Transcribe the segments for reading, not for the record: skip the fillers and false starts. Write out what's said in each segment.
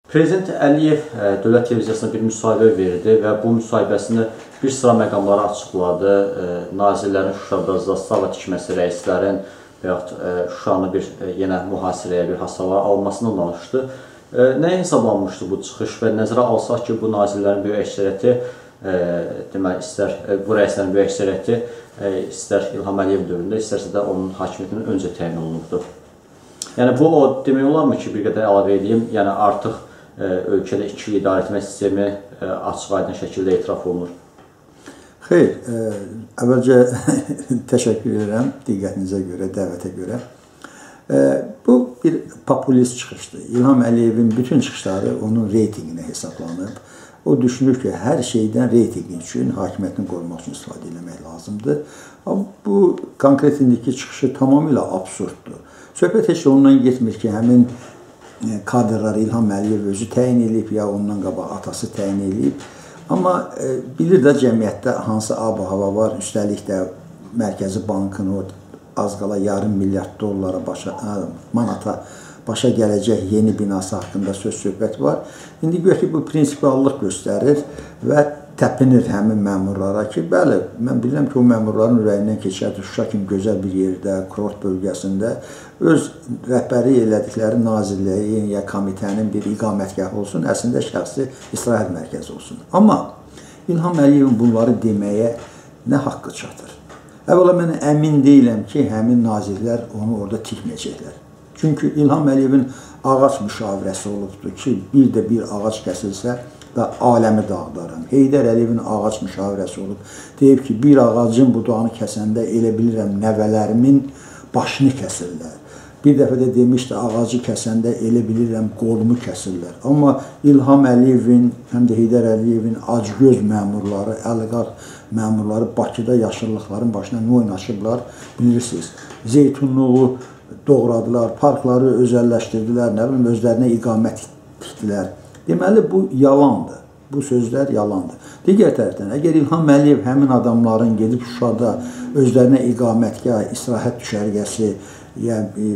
Prezident Əliyev Dövlət Televiziyasına bir müsahibə verdi və bu müsahibəsində bir sıra məqamları açıqladı. Nazirlərin Şuşada zastava tikməsi, rəislərin və yaxud Şuşanı bir yenə mühasirəyə, bir hasarlara alınmasından danışdı. Nəyə hesablanmışdı bu çıxış və nəzərə alsaq ki, bu nazirlərin böyük əksəriyyəti, deməli, istər bu rəislərin böyük əksəriyyəti istər İlham Əliyev dövründə, istərsə də onun hakimiyyətindən öncə təyin olunubdur. Yəni bu o demək olarmı ki, bir qədər əlavə edeyim, yəni artıq ölkədə ikili idarəetmə sistemi açıq-aydın şəkildə etiraf olunur. Xeyr, əvvəlcə təşəkkür edirəm diqqətinizə görə, dəvətə görə. Bu bir populist çıxışdır. İlham Əliyevin bütün çıxışları onun reytinginə hesablanıb. O düşünür ki, hər şeydən reytingi üçün, hakimiyyətini qorumaq üçün istifadə etmək lazımdır. Amma bu konkret indiki çıxışı tamamilə absurddur. Söhbət heç ondan getmir ki, həmin kadrları İlham Əliyev özü təyin edib, ya ondan qabaq atası təyin edib. Amma bilir də cəmiyyətdə hansı ab-hava var, üstəlik də Mərkəzi Bankın o az qala yarım milyard dollara manata başa gələcək yeni binası haqqında söz-söhbət var. İndi gör ki, bu prinsipallıq göstərir və təpinir həmin məmurlara ki, bəli, mən bilirəm ki, o məmurların ürəyindən keçərdir Şuşa kimi gözəl bir yerdə, kurort bölgəsində öz rəhbəri elədikləri nazirliyin ya komitənin bir iqamətgahı olsun, əslində şəxsi istirahət mərkəzi olsun. Amma İlham Əliyevin bunları deməyə nə haqqı çatır? Əvvəla mən əmin deyiləm ki, həmin nazirlər onu orada tikməyəcəklər. Çünki İlham Əliyevin ağac müşavirəsi olubdur ki, bir ağac kəsilsə da aləmi dağıdaram. Heydər Əliyevin ağac müşavirəsi olub. Deyib ki, bir ağacın budağını kəsəndə elə bilirəm nəvələrimin başını kəsirlər. Bir dəfə də demişdi, ağacı kəsəndə elə bilirəm qolumu kəsirlər. Amma İlham Əliyevin, həm də Heydər Əliyevin acgöz məmurları, əliqar məmurları Bakıda yaşıllıqların başına nə oynaşıblar, bilirsiniz. Zeytunluğu doğradılar, parkları özəlləşdirdilər, nə bilim, özlərinə iqamət tikdilər. Deməli, bu yalandır. Bu sözlər yalandır. Digər tərəfdən, əgər İlham Əliyev həmin adamların gedib Şuşada özlərinə iqamətgah, istirahət düşərgəsi, yəni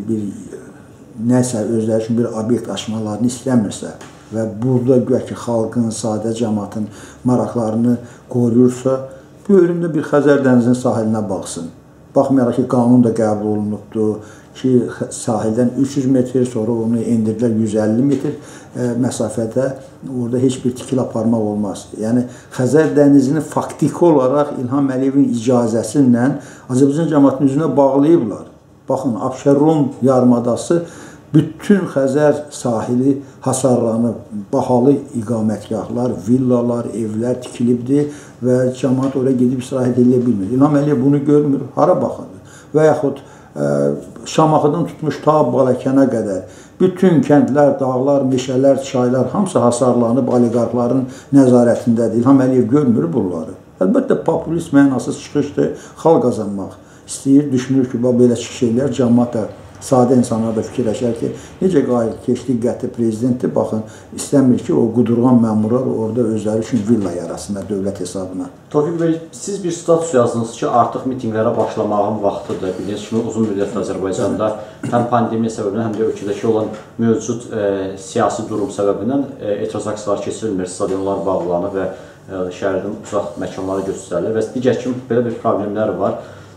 nəsə özləri üçün bir obyekt açmalarını istəmirsə və burada güya ki, xalqın, sadə cəmatın maraqlarını qoruyursa, bu önündə bir Xəzər dənizinin sahilinə baxsın. Baxmayaraq ki, qanun da qəbul olunubdur ki, sahildən 300 metr, sonra onu endirdilər 150 metr məsafədə, orada heç bir tikil aparmaq olmaz. Yəni, Xəzər dənizini faktiki olaraq İlham Əliyevin icazəsi ilə Azərbaycan cəmaatının üzünə bağlayıblar. Baxın, Abşeron yarımadası bütün Xəzər sahili hasarlanıb, bahalı iqamətgahlar, villalar, evlər tikilibdir və cəmaat oraya gedib istirahət edə bilmir. İlham Əliyev bunu görmür, hara baxır? Və yaxud Şamaxıdan tutmuş ta Balakənə qədər bütün kəndlər, dağlar, meşələr, çaylar hamısı hasarlanıb oliqarxların nəzarətindədir. İlham Əliyev görmür bunları. Əlbəttə, populist mənasız çıxışdır, xalq qazanmaq istəyir, düşünür ki, belə çıxış eləyər, cəmaat da, sadə insanlar da fikirləşər ki, necə qayıtkeş, diqqətli prezidentdir, baxın, istəmir ki, o qudurğan məmurlar orada özləri üçün villa yarasınlar dövlət hesabına. Tofiq bəy, siz bir status yazdınız ki, artıq mitinqlərə başlamağın vaxtıdır. Bildiyiniz kimi, uzun müddət Azərbaycanda həm pandemiya səbəbindən, həm də ölkədəki olan mövcud siyasi durum səbəbindən etiraz aksiyalar keçirilmir, stadionlar bağlanır və şəhərdən uzaq məkanlara göstərilir və digər kimi belə bir problemlər var.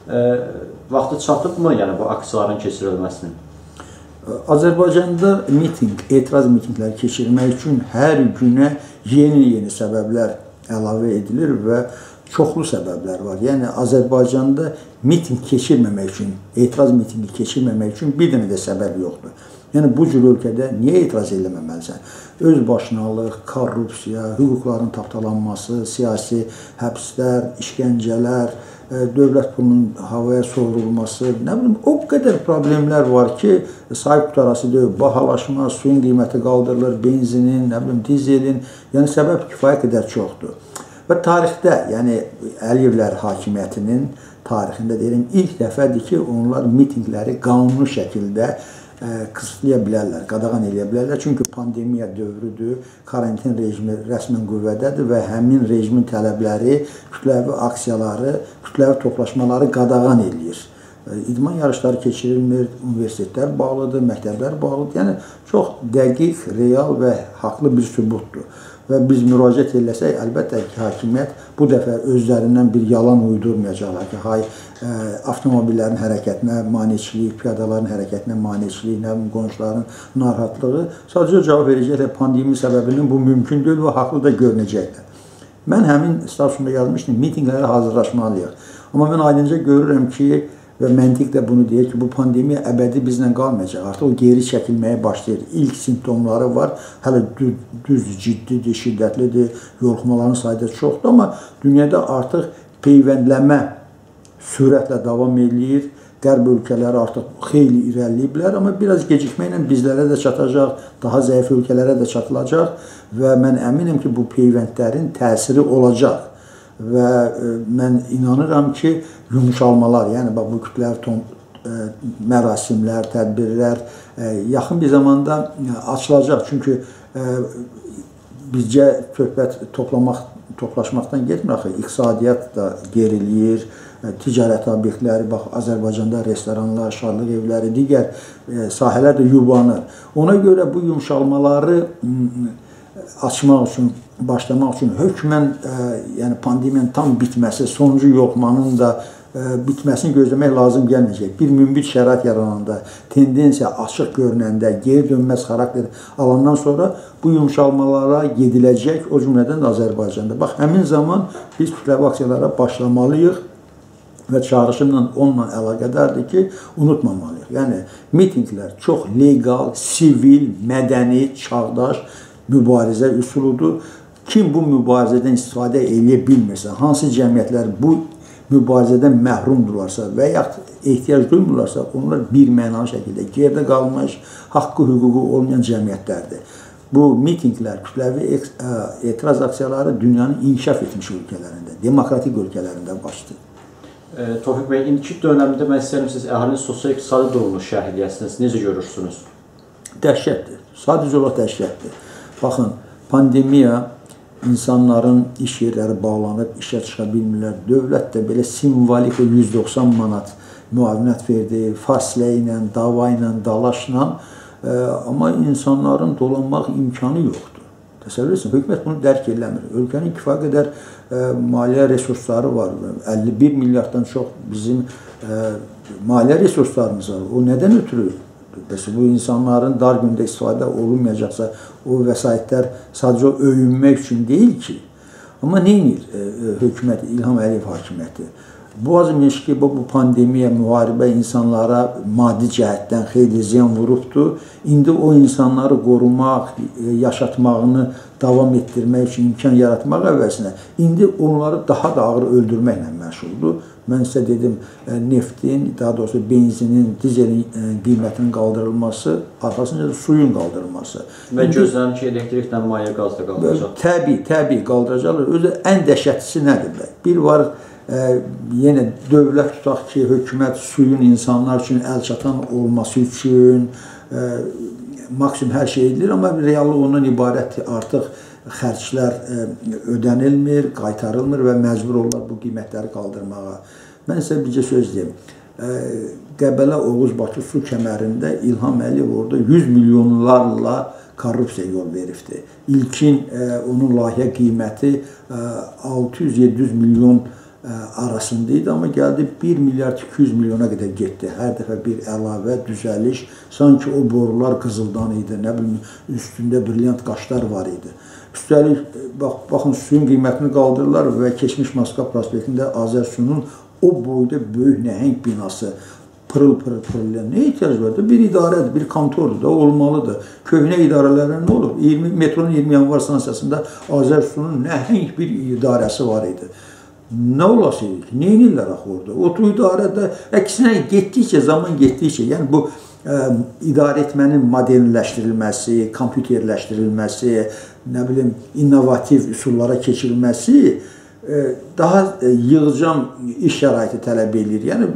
Vaxtı çatıbmı, yəni bu aksiyaların keçirilməsinin? Azərbaycanda miting, etiraz mitingləri keçirmək üçün hər günə yeni səbəblər əlavə edilir və çoxlu səbəblər var. Yəni, Azərbaycanda miting keçirməmək üçün, etiraz mitingi keçirməmək üçün bir dənə də səbəb yoxdur. Yəni, bu cür ölkədə niyə etiraz eləməməlisən? Özbaşınalıq, korrupsiya, hüquqların tapdalanması, siyasi həbslər, işgəncələr, dövlət pulunun havaya sovrulması, nə bilim, o qədər problemlər var ki, sahib qutarası deyil, bahalaşma, suyun qiyməti qaldırılır, benzinin, nə bilim, dizelin, yəni səbəb kifayət qədər çoxdur. Və tarixdə, yəni Əliyevlər hakimiyyətinin tarixində deyirəm, ilk dəfədir ki, onlar mitingləri qanuni şəkildə qısıtlaya bilərlər, qadağan eləyə bilərlər. Çünki pandemiya dövrüdür, karantin rejimi rəsmən qüvvədədir və həmin rejimin tələbləri, kütləvi aksiyaları, kütləvi toplaşmaları qadağan eləyir. İdman yarışları keçirilmir, universitetlər bağlıdır, məktəblər bağlıdır. Yəni, çox dəqiq, real və haqlı bir sübutdur. Və biz müraciət eləsək, əlbəttə ki, hakimiyyət bu dəfə özlərindən bir yalan uydurmayacaqlar ki, avtomobillərin hərəkətinə maneçilik, piyadaların hərəkətinə maneçilik, qonşuların narahatlığı sadəcə cavab verəcəklər, pandemiya səbəbindən bu mümkün deyil və haqlı da görünəcəklər. Mən həmin statusunda yazmışdım, mitinqlərə hazırlaşmalıyıq. Amma mən aydınca görürəm ki, və məntiq də bunu deyir ki, bu pandemiya əbədi bizlə qalmayacaq. Artıq o geri çəkilməyə başlayır. İlk simptomları var. Hələ düzdür, ciddidir, şiddətlidir, yoluxmaların sayıda çoxdur. Amma dünyada artıq peyvəndləmə sürətlə davam edir. Qərb ölkələri artıq xeyli irəliləyiblər. Amma biraz gecikməklə bizlərə də çatacaq, daha zəif ölkələrə də çatılacaq. Və mən əminəm ki, bu peyvəndlərin təsiri olacaq. Və mən inanıram ki, yumuşalmalar, yəni bu kütləvi mərasimlər, tədbirlər yaxın bir zamanda açılacaq. Çünki bizcə söhbət toplaşmaqdan getmir axı. İqtisadiyyat da geriliyir, ticarət obyektləri, bax, Azərbaycanda restoranlar, şadlıq evləri, digər sahələr də yubanır. Ona görə bu yumuşalmaları açmaq üçün, başlamaq üçün hökmən yəni pandemiyanın tam bitməsi, sonuncu yoxmanın da bitməsini gözləmək lazım gəlməyəcək. Bir münbit şərait yarananda, tendensiya açıq görünəndə, geri dönməz xarakter alandan sonra bu yumuşalmalara gediləcək, o cümlədən də Azərbaycanda. Bax, həmin zaman biz kütləvi aksiyalara başlamalıyıq və çağrışımla onunla əlaqədardır ki, unutmamalıyıq. Yəni, mitinglər çox legal, sivil, mədəni, çağdaş mübarizə üsuludur. Kim bu mübarizədən istifadə edə bilmirsə, hansı cəmiyyətlər bu mübarizədən məhrumdurlarsa və yaxud ehtiyac duymurlarsa, onlar bir mənalı şəkildə geridə qalmış, haqqı, hüququ olmayan cəmiyyətlərdir. Bu mitinglər, kütləvi etiraz aksiyaları dünyanın inkişaf etmiş ölkələrində, demokratik ölkələrində başlayır. Tofiq bəy, indiki dönəmdə mən istəyirəm, siz əhalinin sosial-iqtisadi durumunu şərh edəsiniz. Necə görürsünüz? Dəhşətdir. Sadəcə olaraq dəhşətdir. Baxın, pandemiya insanların iş yerləri bağlanıb, işə çıxa bilmirlər. Dövlət də belə simvolik 190 manat müavinət verdi, fasilə ilə, dava ilə, dalaşla. Amma insanların dolanmaq imkanı yoxdur. Təsəvvür etsin, hökumət bunu dərk eləmir. Ölkənin kifayət qədər maliyyə resursları var. 51 milyarddan çox bizim maliyyə resurslarımız var. O nədən ötürü? Bu insanların dar gündə istifadə olunmayacaqsa, o vəsaitlər sadəcə öyünmək üçün deyil ki. Amma neyinir hökumət, İlham Əliyev hakimiyyəti? Bu azmış ki, bu pandemiya, müharibə insanlara maddi cəhətdən xeyli ziyan vurubdur. İndi o insanları qorumaq, yaşatmağını davam etdirmək üçün imkan yaratmaq əvvəzinə, indi onları daha da ağır öldürməklə məşğuldur. Mən sizə dedim, neftin, daha doğrusu benzinin, dizelin qiymətinin qaldırılması, arxasınca da suyun qaldırılması. Və gözlənir ki, elektriklə maye qaz da qaldıracaq. Təbii qaldıracaqlar. Özü ən dəhşətlisi nədir? Bir var, yenə dövlət tutaq ki, hökumət suyun insanlar üçün əlçatan olması üçün maksimum hər şey edilir, amma reallıq ondan ibarət artıq xərclər ödənilmir, qaytarılmır və məcbur olurlar bu qiymətləri qaldırmağa. Mən sizə bircə söz deyim. Qəbələ, Oğuz, Bakı su kəmərində İlham Əliyev orada 100 milyonlarla korrupsiya yol veribdir. İlkin onun layihə qiyməti 600-700 milyon arasındaydı, amma gəldi 1 milyard 200 milyona qədər getdi. Hər dəfə bir əlavə, düzəliş, sanki o borular qızıldan idi, nə bilim, üstündə brilyant qaşlar var idi. Üstəlik, baxın, suyun qiymətini qaldırırlar və keçmiş Moskva prospektində Azərsunun o boyda böyük nəhəng binası pırıl-pırıl nə ehtiyac var da? Bir idarədir, bir kontordur da, olmalıdır. Köhnə idarələrlə nə olur? Metronun 20 yanvar stansiyasında Azərsunun nəhəng bir idarəsi var idi. Nə olasıydı ki? Nə edirlər axı orada? O idarədə əksinə getdikcə, zaman getdikcə, yəni bu idarə etmənin modernləşdirilməsi, kompüterləşdirilməsi, nə bilim, innovativ üsullara keçirilməsi daha yığcam iş şəraiti tələb edir. Yəni,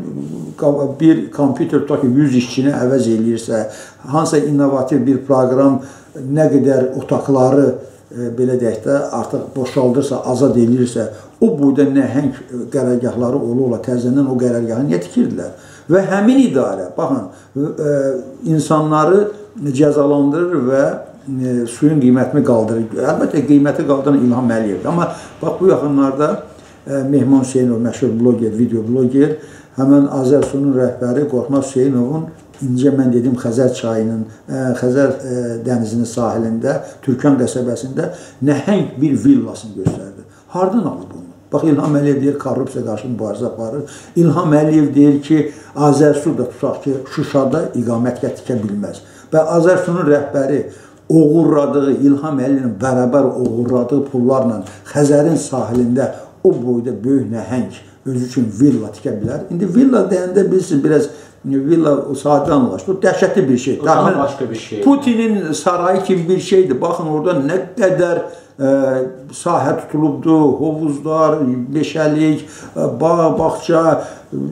bir kompüter tutaq ki, 100 işçini əvəz edirsə, hansısa innovativ bir proqram nə qədər otaqları belə deyək də, artıq boşaldırsa, azad edirsə, o boyda nəhəng qərargahları ola-ola təzədən o qərargahı niyə tikirdilər? Və həmin idarə, baxın, insanları cəzalandırır və suyun qiymətini qaldırır. Əlbəttə, qiyməti qaldıran İlham Əliyevdir. Amma bax, bu yaxınlarda Mehman Hüseynov, məşhur bloger, video bloger, həmən Azərsunun rəhbəri Qorxmaz Hüseynovun incə mən dedim Xəzər çayının, Xəzər dənizinin sahilində, Türkan qəsəbəsində nəhəng bir villasını göstərdi. Hardan alıb bunu? Bax, İlham Əliyev deyir, korrupsiya qarşı mübarizə aparır. İlham Əliyev deyir ki, Azərsu da tutaq ki, Şuşada iqamətgah tikə bilməz. Və Azərsunun rəhbəri oğurladığı, İlham Əliyevin bərabər oğurladığı pullarla Xəzərin sahilində o boyda böyük nəhəng özü üçün villa tikə bilər. İndi villa deyəndə bilirsiniz, biraz villa sadə anlaşılır. O dəhşətli bir şey. Daha başqa bir şey. Putinin sarayı kimi bir şeydir. Baxın, orada nə qədər sahə tutulubdur, hovuzlar, meşəlik, bağ, bağça,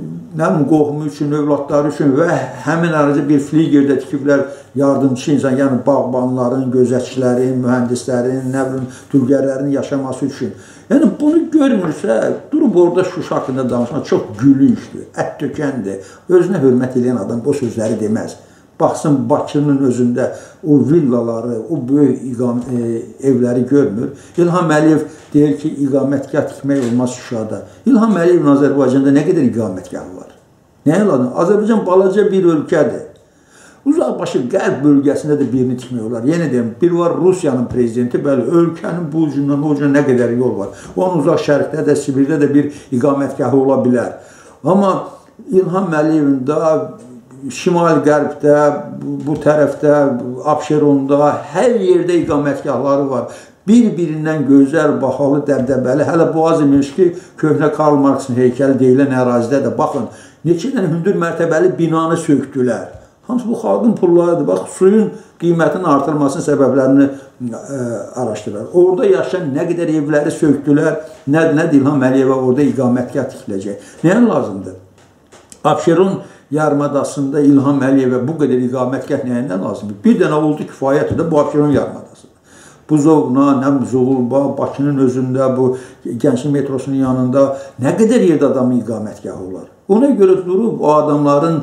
qohumu üçün, övladları üçün və həmin aracı bir fligerdə tikiblər yardımcı insan, yəni bağbanların, gözətçilərin, mühəndislərin, dülgərlərin yaşaması üçün. Yəni, bunu görmürsə, durub orada Şuşa haqqında danışmaq çox gülüncdür, ət tökəndir. Özünə hörmət edən adam o sözləri deməz. Baxsın, Bakının özündə o villaları, o böyük evləri görmür. İlham Əliyev deyir ki, iqamətgah tikmək olmaz Şuşada. İlham Əliyevin Azərbaycanda nə qədər iqamətgahı var? Nə yalan? Azərbaycan balaca bir ölkədir. Uzaqbaşı qərb bölgəsində də birini tikmək olar. Yenə deyim, bir var Rusiyanın prezidenti, bəli, ölkənin bu ucundan o ucuna nə qədər yol var. Onun uzaq şərqdə də, Sibirdə də bir iqamətgahı ola bilər. Amma İlham Əliyevin də şimal-qərbdə, bu tərəfdə, Abşeronda, hər yerdə iqamətgahları var. Bir-birindən gözəl, baxalı, dəbdəbəli, hələ Boğaz-i köhnə Karl Marxın heykəli deyilən ərazidə də baxın, neçə dənə hündür mərtəbəli binanı söktülər. Hamısı bu xalqın pullarıdır. Bax, suyun qiymətinin artırmasının səbəblərini araşdırırlar. Orada yaşayan nə qədər evləri söktülər, nə İlham Əliyevə orada iqamətgah tikiləcək. Nəyə lazımdır? Abşeron yarımadasında İlham Əliyevə bu qədər iqamətgah nəyindən lazımdır? Bir dənə oldu kifayətdir də bu Abşeron yarımadasıdır. Buzovna, Zoğulba, Bakının özündə, bu Gənclik metrosunun yanında nə qədər yerdə adamın iqamətgahı olar? Ona görə durub o adamların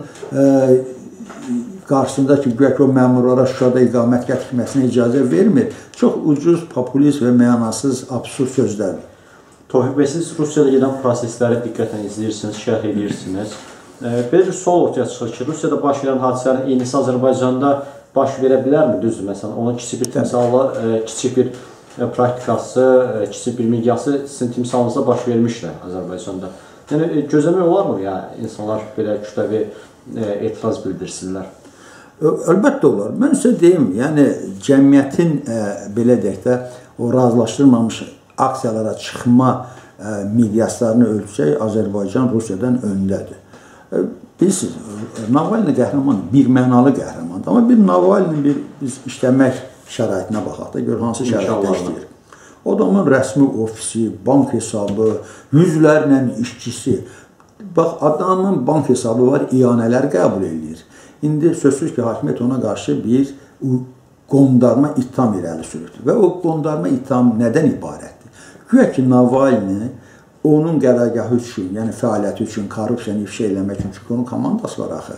qarşısında ki, güya ki, o məmurlara Şuşada iqamətgah tikməsinə icazə vermir. Çox ucuz, populist və mənasız, absurd sözlərdir. Tofiq bəy, siz Rusiyada gedən prosesləri diqqətlə izləyirsiniz, şərh edirsiniz. Belə bir sual ortaya çıxır ki, Rusiyada baş verən hadisələrin eynisi Azərbaycanda baş verə bilərmi? Düzdür, məsələn, onun kiçik bir timsalı, kiçik bir praktikası, kiçik bir miqyası sizin timsalınızda baş vermişlər Azərbaycanda. Yəni, gözləmək olarmı? Yəni, insanlar belə kütləvi etiraz bildirsinlər. Əlbəttə olar. Mən sizə deyim, yəni cəmiyyətin belə deyək də o razılaşdırılmamış aksiyalara çıxma miqyaslarını ölçsək, Azərbaycan Rusiyadan öndədir. Bilirsiniz, Navalny qəhrəman, bir mənalı qəhrəmandır. Amma bir Navalny biz işləmək şəraitinə baxaq da, gör hansı şəraitdə işləyir. Adamın rəsmi ofisi, bank hesabı, yüzlərlə işçisi. Bax, adamın bank hesabı var, iyanələr qəbul edir. İndi sözsüz ki, hakimiyyət ona qarşı bir qondarma ittiham irəli sürürdür. Və o qondarma ittiham nədən ibarətdir? Güya ki, Navalny onun qərargahı üçün, yəni fəaliyyəti üçün, korrupsiyanı ifşa eləmək üçün, çünki onun komandası var axı,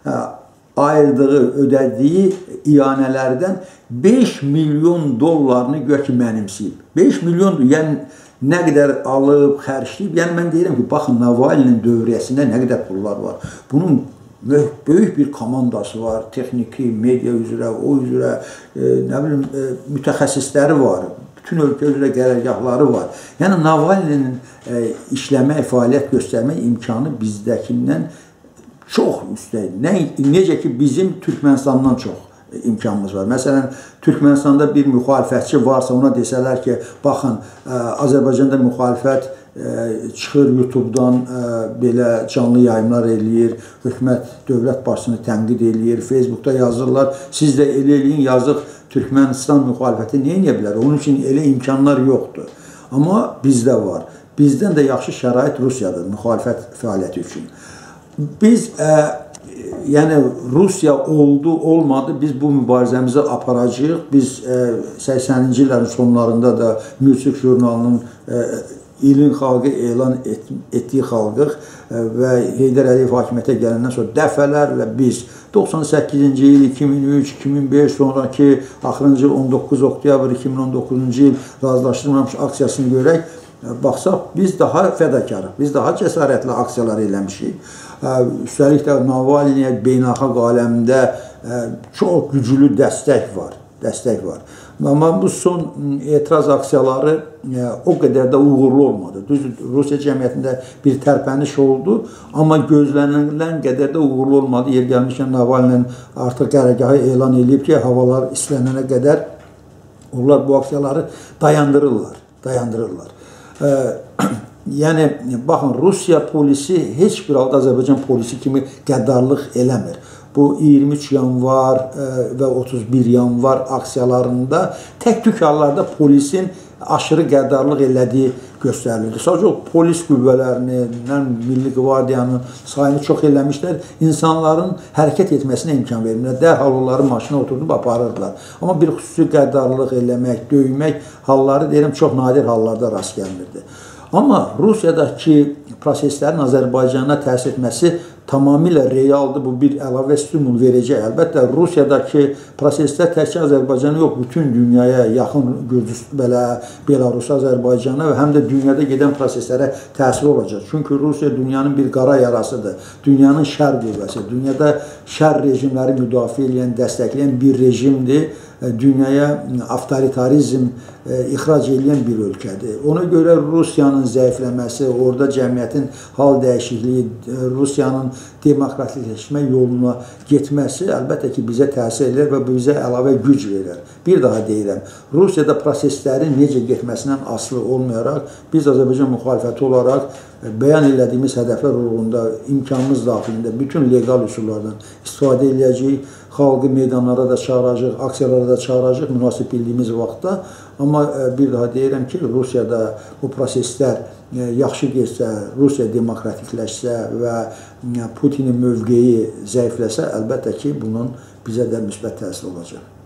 ayırdığı, ödədiyi iyanələrdən 5 milyon dollarını güya ki, mənimsəyib. 5 milyon, yəni nə qədər alıb, xərcləyib, yəni mən deyirəm ki, baxın, Navalny'nin dövriyyəsində nə qədər pullar var. Bunun böyük bir komandası var, texniki, media üzrə, o üzrə, nə bilim, mütəxəssisləri var, bütün ölkə üzrə qərargahları var. Yəni, Navalny'nin işləmək, fəaliyyət göstərmək imkanı bizdəkindən çox üstədir. Necə ki, bizim Türkmenistandan çox imkanımız var. Məsələn, Türkmenistanda bir müxalifətçi varsa, ona desələr ki, baxın, Azərbaycanda müxalifət çıxır YouTube-dan belə canlı yayımlar eləyir, hökumət, dövlət başçısını tənqid eləyir, Facebookda yazırlar, siz də eləyin, yazıq Türkmenistan müxalifəti nə edə bilər? Onun üçün elə imkanlar yoxdur. Amma bizdə var. Bizdən də yaxşı şərait Rusiyadır müxalifət fəaliyyəti üçün. Biz yəni Rusiya oldu, olmadı, biz bu mübarizəmizi aparacağıq. Biz 80-ci illərin sonlarında da Mürsik jurnalının ilin xalqı elan etdiyi xalqıq və Heydər Əliyev hakimiyyətə gələndən sonra dəfələrlə biz 98-ci il, 2003, 2005, sonraki axırıncı il 19 oktyabr 2019-cu il razılaşdırılmamış aksiyasını görək, baxsaq biz daha fədakarıq, biz daha cəsarətli aksiyalar eləmişik. Üstəlik də Navalnyyə beynəlxalq aləmdə çox güclü dəstək var. Amma bu son etiraz aksiyaları o qədər də uğurlu olmadı. Düzdür, Rusiya cəmiyyətində bir tərpəniş oldu, amma gözlənilən qədər də uğurlu olmadı. Yer gəlmişkən Navalny artıq qərargahı elan edib ki, havalar islənənə qədər onlar bu aksiyaları dayandırırlar. Yəni, baxın, Rusiya polisi heç bir halda Azərbaycan polisi kimi qəddarlıq eləmir. Bu 23 yanvar və 31 yanvar aksiyalarında tək-tük hallarda polisin aşırı qəddarlıq elədiyi göstərilirdi. Sadəcə polis qüvvələrinin, Milli Qvardiyanın sayını çox eləmişlər, insanların hərəkət etməsinə imkan vermirlər. Dərhal onları maşına oturdub aparırdılar. Amma bir xüsusi qəddarlıq eləmək, döymək halları deyirəm çox nadir hallarda rast gəlmirdi. Amma Rusiyadakı proseslərin Azərbaycana təsir etməsi tamamilə realdır. Bu bir əlavə stimul verəcək. Əlbəttə, Rusiyadakı proseslər təkcə Azərbaycanı yox, bütün dünyaya yaxın Belarus, Azərbaycana və həm də dünyada gedən proseslərə təsir olacaq. Çünki Rusiya dünyanın bir qara yarasıdır. Dünyanın şər qüvvəsi, dünyada şər rejimləri müdafiə edən, dəstəkləyən bir rejimdir. Dünyaya avtoritarizm ixrac edən bir ölkədir. Ona görə Rusiyanın zəifləməsi, orada cəmiyyətin hal dəyişikliyi, Rusiyanın demokratikləşmə yoluna getməsi əlbəttə ki, bizə təsir edir və bizə əlavə güc verir. Bir daha deyirəm, Rusiyada proseslərin necə getməsindən asılı olmayaraq, biz Azərbaycan müxalifəti olaraq bəyan elədiyimiz hədəflər uğrunda imkanımız daxilində bütün legal üsullardan istifadə edəcəyik. Xalqı meydanlara da çağıracaq, aksiyalara da çağıracaq münasib bildiyimiz vaxtda. Amma bir daha deyirəm ki, Rusiyada bu proseslər yaxşı getsə, Rusiya demokratikləşsə və Putinin mövqeyi zəifləsə, əlbəttə ki, bunun bizə də müsbət təsir olacaq.